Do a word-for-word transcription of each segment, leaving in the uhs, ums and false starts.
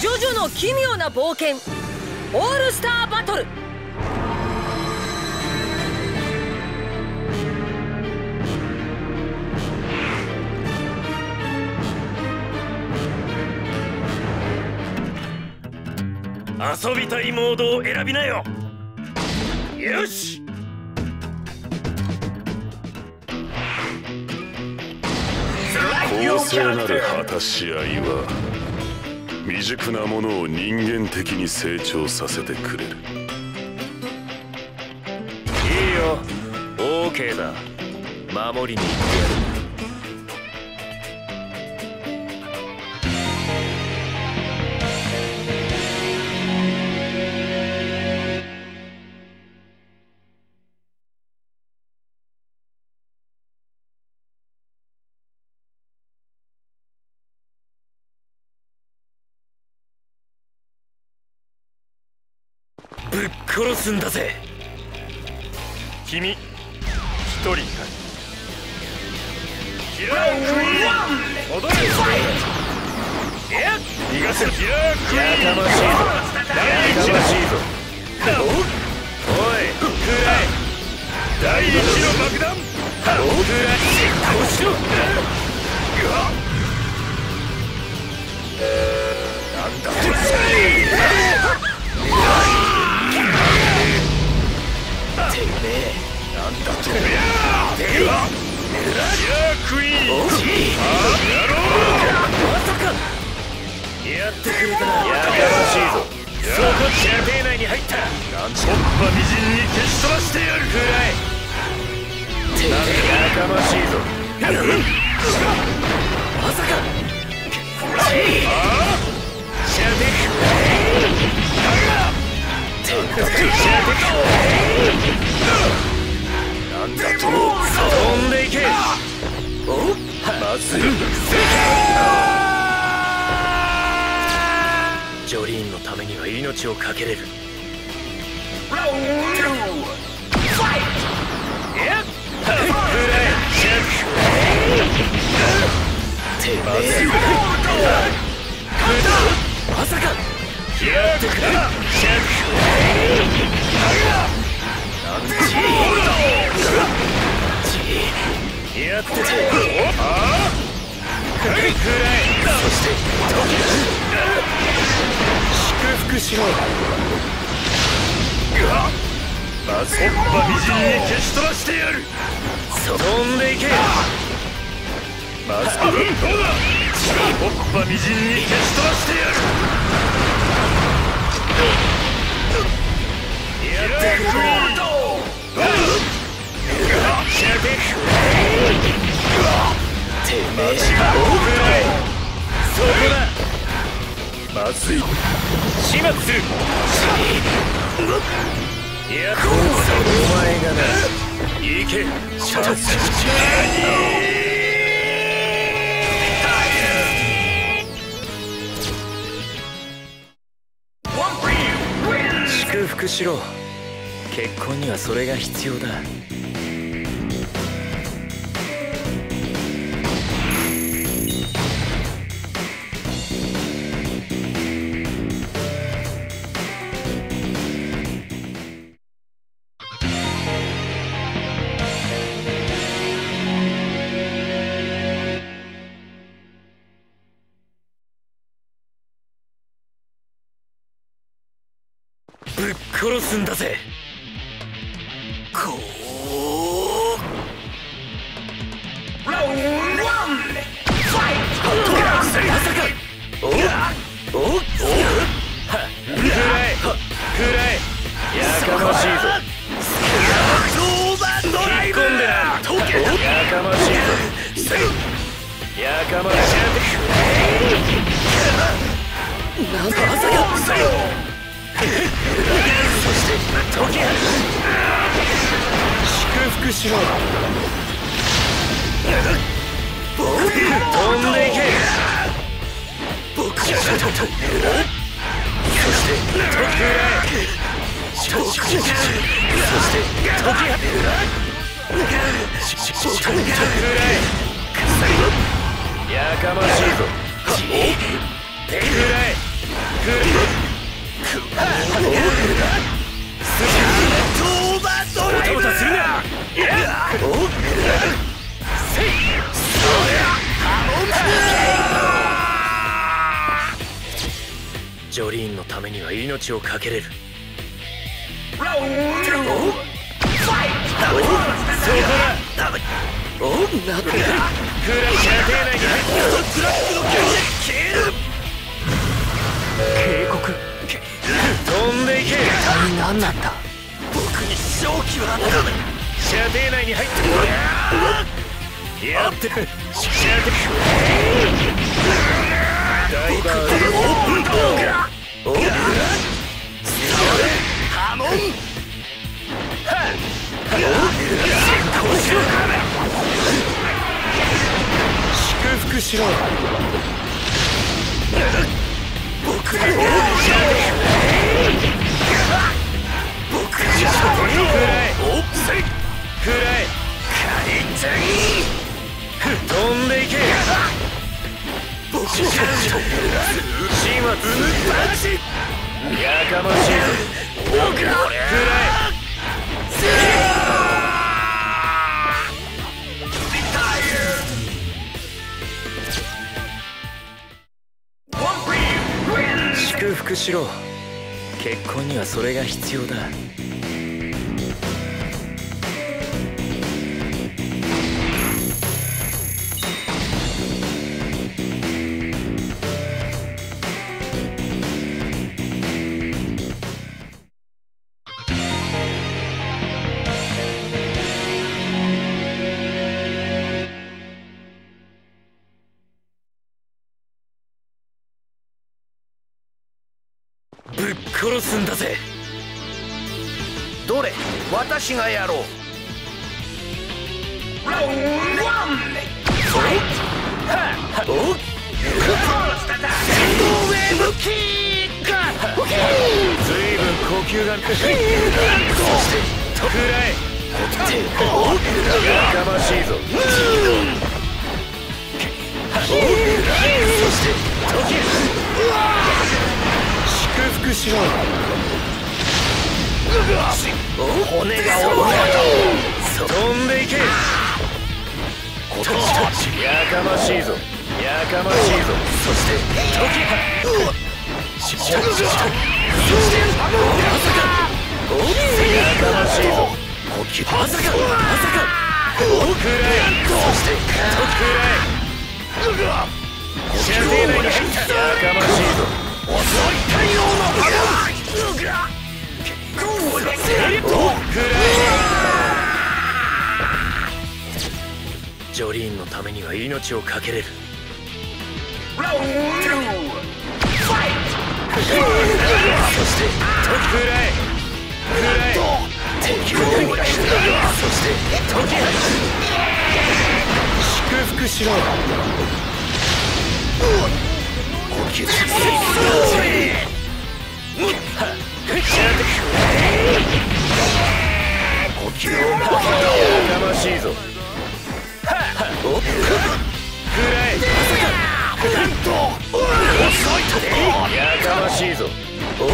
ジョジョの奇妙な冒険オールスターバトル。 遊びたいモードを選びなよ。よし。 公正なる果たし合いは未熟なものを人間的に成長させてくれる。 いいよ、 オーケー だ。守りに行ってやる。ぶっ殺すんだぜ。君一人か。キラークイーン戻れ。いや逃がせ。キラークイーンやかましいぞ。第一のシーズン。おいくらえ。第一の爆弾。くらえ。殺しろ。なんだこれ。てめえなんだと。てめえキラークイーン。やろう。まさかやってくれたな。やかましいぞ。そこ射程内に入ったらチョッパみじんに消し飛ばしてやる。くらえ。てめえやかましいぞ。まさかああ射程なんだと。飛んでいけ。おまずい。ジョリーンのためには命を懸けれる。まさかやってくれ。やってて。ああくらえ。そして祝福しろ。まずホッパみじんに消し飛ばしてやる。飛んでいけ。まずホッパみじんに消し飛ばしてやる。やってくれ。てめえそこだ。まずい。始末する。いやお前がな。行け。シャツ祝福しろ。結婚にはそれが必要だ。ぶっ殺すんだぜ。こうラウンドワンファイト。まさかおおおはくらえくらえ。やかましいぞ。引っ込んでな。やかましいぞ。やかましい。なんかまさかそして時矢祝福しろ。飛んでいけ。僕じゃそして時矢そして時矢やかましいぞ。くらえ。 ジョリーンのためには命を懸けれる。そこだ。おっ、なんだ。クラッ射程内に入った。警告。飛んでいけ。一体何なんだ。僕に勝機はあった。射程内に入った。やってく。射程。ダイバーで。おっ。ハモン。先行しろ。祝福しろ。僕が僕がくらえくらえ飛んでいけ。僕が始末やかましいぞ。僕がくらえ祝福しろ。結婚にはそれが必要だ。ぶっ殺すんだぜ。どれ、私がやろう。ラウンドワン。それ。はっ。お。先頭ウェーブキック。ずいぶん呼吸が。そしてくらえ。やかましいぞ。そして時。祝福しろ。骨が折れた。飛んでいけ。やかましいぞ。やかましいぞ。そして時。そしてまさか。やかましいぞ。まさかまさか。くらえ。そしてくらえ。射程内に入った。やかましいぞ。遅い太陽の波ジョリーンのためには命を懸けれる。そして時くらえくらえ敵をそして時祝福しろ。呼吸する。呼吸をやかましいぞ。くらえ。なんと遅いとやかましいぞ。呼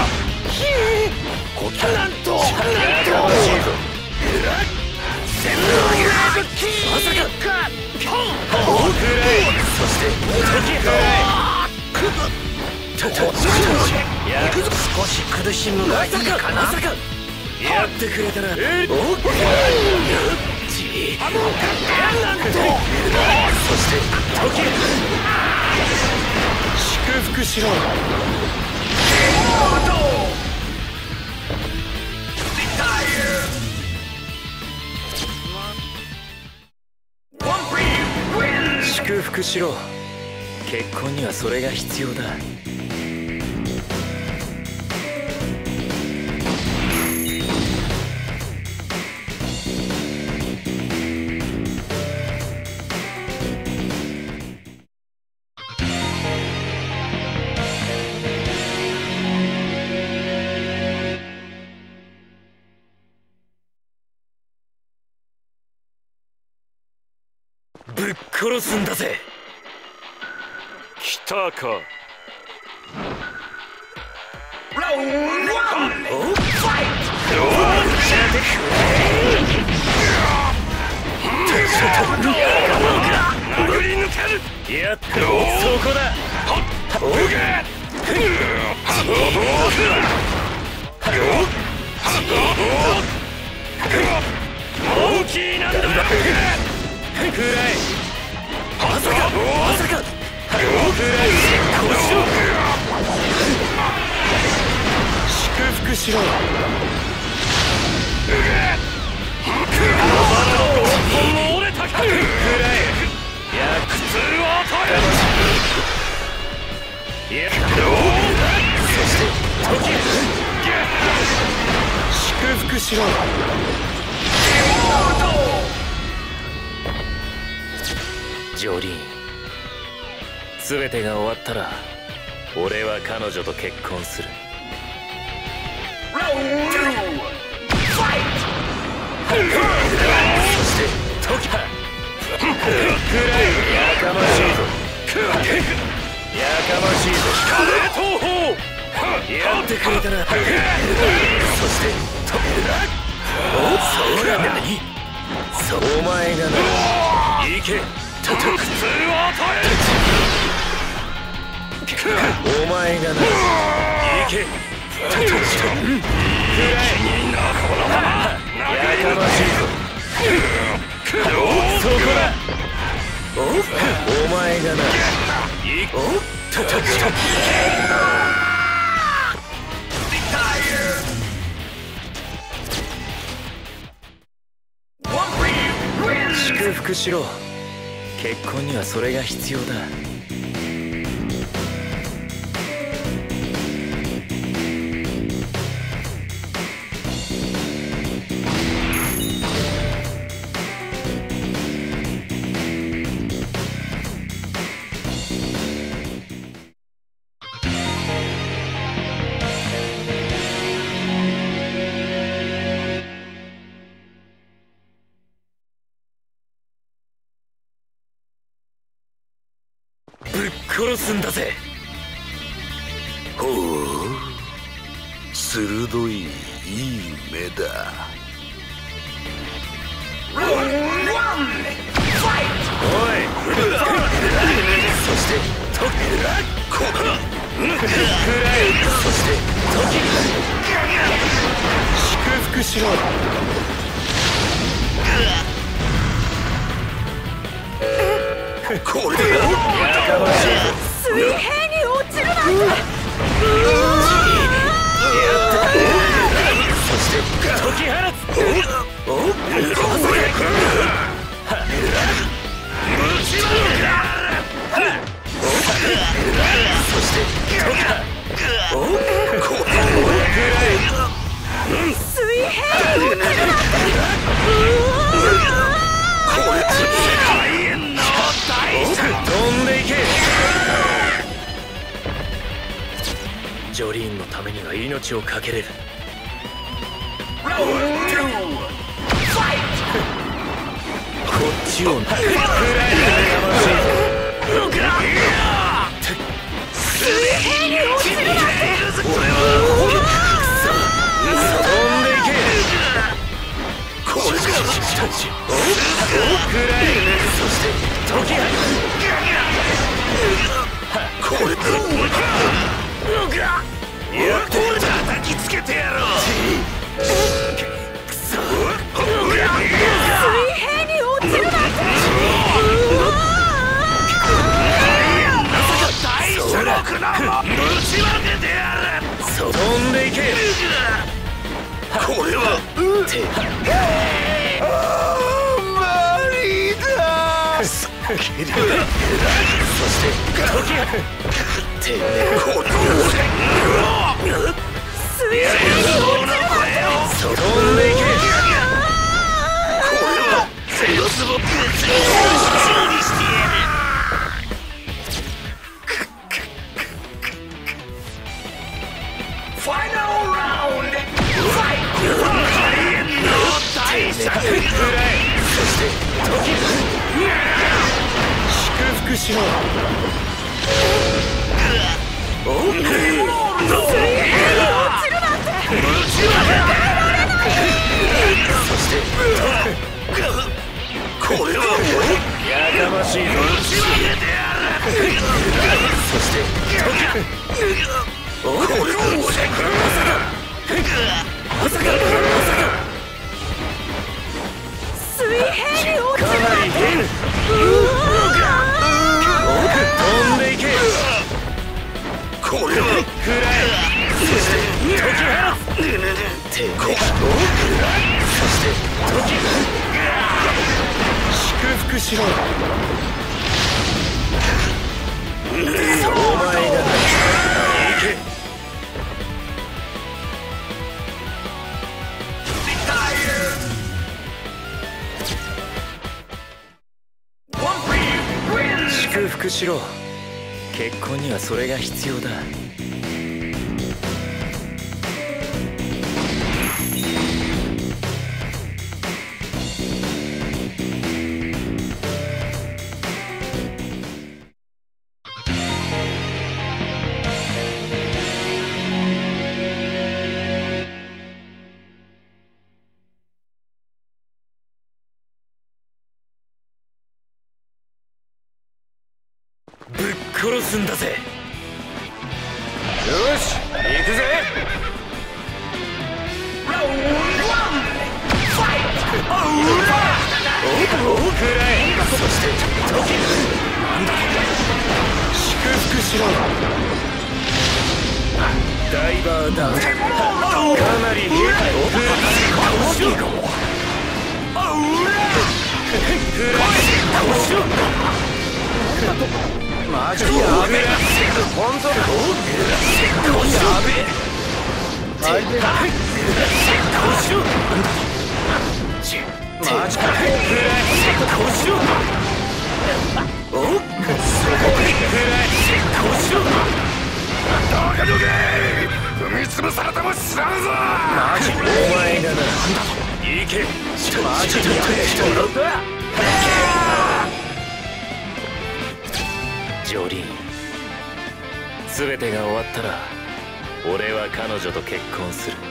吸なんとやかましいぞ。まさか。くらえ。そして時くらえ。少し苦しむがいいかな。やってくれたら。おっちなんと。そして時祝福しろ。祝福しろ。結婚にはそれが必要だ。ぶっ殺すんだぜ。 来たか。 ラウンドワン。ファイト。 くぐり抜ける。やってそこだ。おげ大きいなんだ。くらいまさかまさかくらい腰を祝福しろ。本も折れたか。くらいや苦痛を与える。いやそして時祝福しろ。ジョリーン、全てが終わったら俺は彼女と結婚する。そして時はくらいやかましいぞ。やかましいぞ。東方やってくれたな。そしてとおそうだ何そうお前がな行け。苦痛を与える。お前がな行け。くらいこのままやかましいぞ。そこだ。お前がな行け。祝福しろ。結婚にはそれが必要だ。ぶっ殺すんだぜ。 ほう、鋭いいい目だ。 おいそしてとくらいそして時祝福しろ。 これだ。 やかましいぞ。 水平に落ちるなんて。 そして解き放つ。おおそして解きおお水平に落ちるなんて。 飛んでいけ。ジョリーンのためには命を懸けれる。こっちをくらいやかましいぞ。 水平に落ちるなんて。 俺は飛んでいけ。これがくらいそして時がこれやって叩きつけてやろう。くそ水平に落ちるなんて。 まさか大丈夫なの。ぶちまけてやる。飛んでいけ。これはてマリーだ。そして時がてめえこの水平に落ちるなんて。 飛んでいけ。これはゼロスボックスに勝利してやる。ファイナルラウンドファイト。開演の大作ぐらい。そして時祝福しろ。お水平に落ちるなんて。そしてここれはやかましいぞ。そしてこれはまさかまさか水平に落ちる。 かなり変。飛んでいけ。これはくらえ。そして解き放つ。てめえ。そして解き祝福しろ。お前が行け。祝福しろ。結婚にはそれが必要だ。ぶっ殺すんだぜ。よし行くぜ。おくらえ。そして時なんだ祝福しろ。ダイバーダウン。かなり広い。おくらえ。しろ。しろ。マジやべえ。本当だ。やべえ。相手がマジか。おっそこどけどけ。踏み潰されても知らんぞ。マジお前がな。行け。マジでやべえ。ジョリーン、全てが終わったら俺は彼女と結婚する。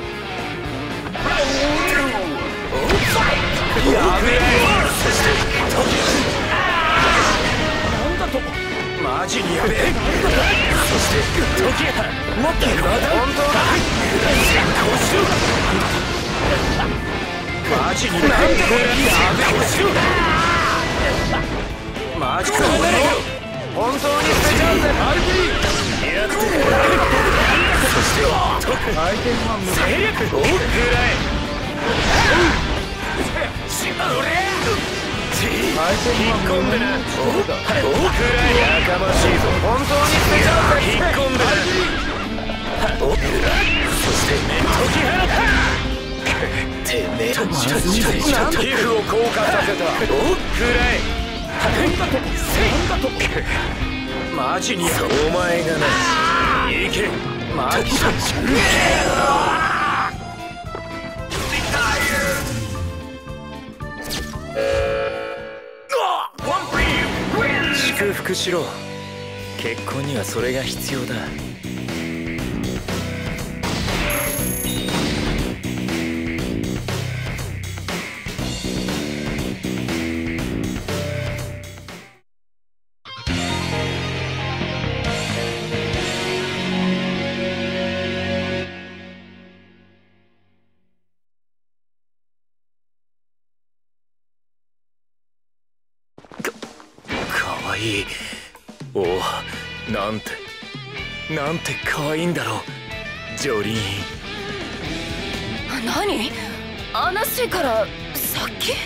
やべえ。そしてなんだと。マジにやべえ。そして時矢もっと本当だ。マジになんだこれ。やべえ。マジか。本当に捨てちゃうぜ。アルピーやってくれ。そして相手は無制約。おくらえ。しまうれ。引っ込んでな。おくらえ。やかましいぞ。本当に捨てちゃうぜ。引っ込んでな。おくらえ。そして解き放った。てめえ皮膚を硬化させた。おくらえ。なんだとなんだと。マジにお前がな。行け。マジだ。祝福しろ。結婚にはそれが必要だ。おお、なんてなんて可愛いんだろう、ジョリーン。 何？あなしからさっき？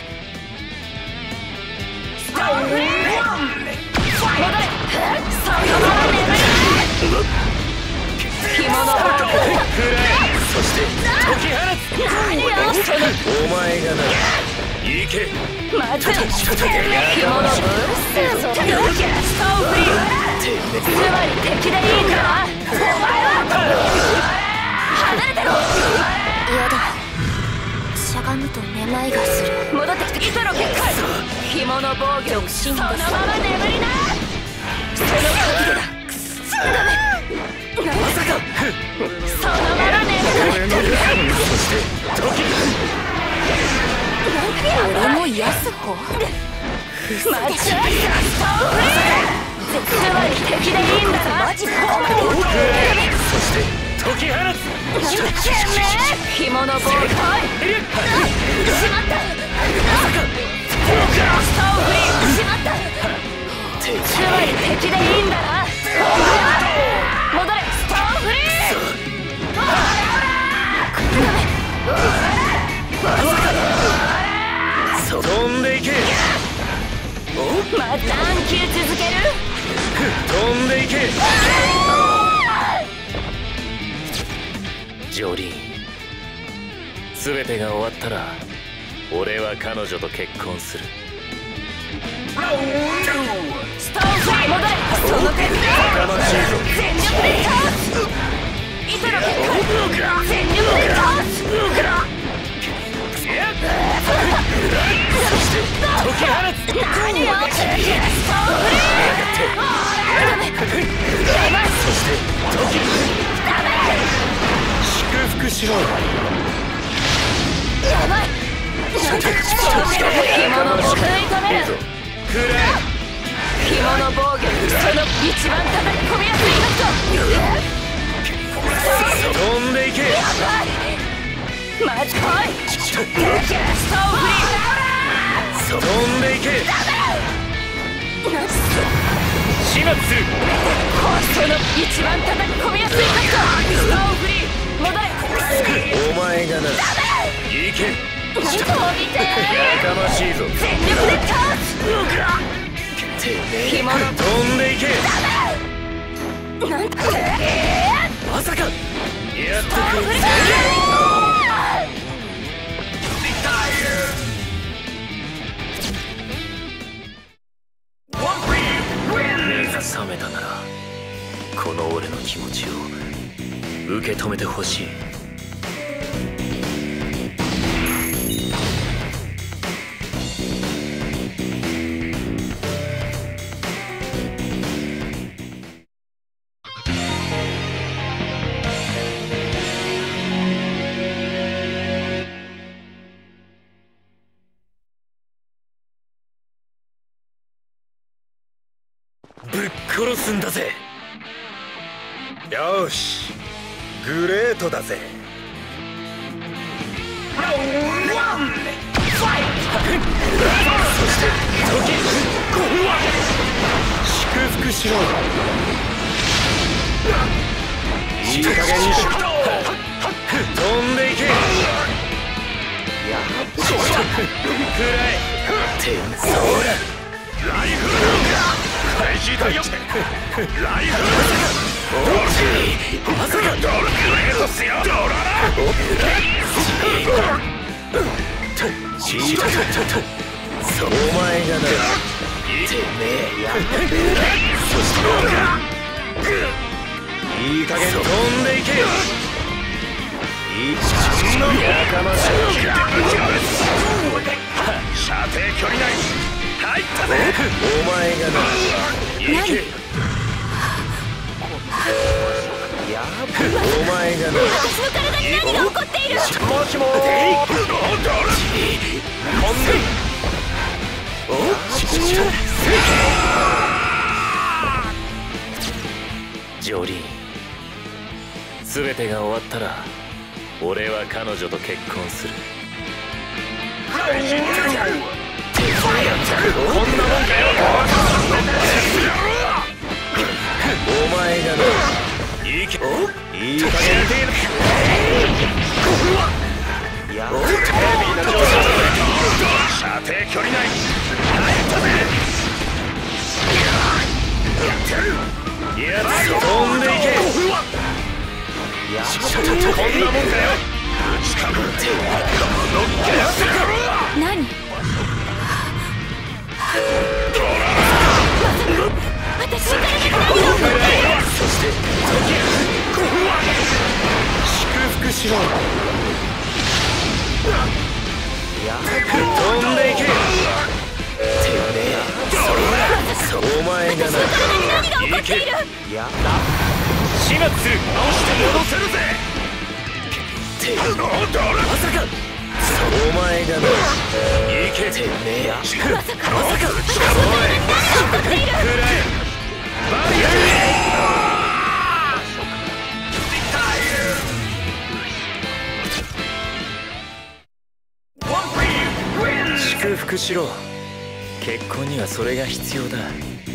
戻れ！着物をそして解き放つ。何よそのお前がな。行け。 まず着物ブースターぞ。ストーフリーつまり敵でいいんだ。お前は離れてろ。やだ、しゃがむとめまいがする。戻ってきてきたろ結界。着物防御そのまま眠りな。その時でだ。くそダメ。まさかそのまま眠る。 そして時俺も癒す方。待ちストーブリつまり敵でいいんだな。マジか。 そして解き放つ。 てめえ紐の棒来い。しまった。ストーブリしまった。つまり敵でいいんだな。戻れストーブリ飛んでいけ。 また暗球続ける。 飛んでいけ。ジョリーン、全てが終わったら俺は彼女と結婚する。 ストーンフリー戻れ。その手全力で倒す。糸の結果全力で倒す。 そして解き放つ。 何よストーンフリー。 そして解き祝福しろ。 やばい。紐の防御に止める。 くらえ。 紐の防御にその一番叩き込みやすい飛んでいけ。 やばい。マジ来い。ストーンフリー。飛んでいけ。始末する。 その一番叩き込みやすいカット。ストーンフリー戻れ。 お前がな。いけ。 飛びてー。 やかましいぞ。 全力で倒す。紐の飛んでいけ。 なんてまさかやってくれ。目が覚めたならこの俺の気持ちを受け止めてほしい。ぶっ殺すんだぜ。 よし、グレートだぜ。 そして時祝福しろ。いい加減にしろ。飛んでいけ。やっくらえ。天才ライフル開始だよ。ライフルまさかドルクレートスよ。ドララお前がな。てめえや。そしていい加減飛んでいけ。いいやかましい。射程距離内入ったぜ。お前がな。いけ。やお前がな。 私の体に何が起こっている。 もしもージョリーン、全てが終わったら俺は彼女と結婚する。こんなもんかよ。お前がないいけ。いい加減でやっヘビーな状態。射程距離内入ったぜ。やってる。いや飛んでいけ。やっこんなもんかよ。近くって乗っけやってくる。 何私の体に何が起こっている。 そして祝福しろ。や飛んでいけ。てめえお前がな。 何が起こっている。 や始末する。直して戻せるぜ。てまさかおお前がな行けてめえやまさかまさかおい食っているくらえバリア祝福しろ。結婚にはそれが必要だ。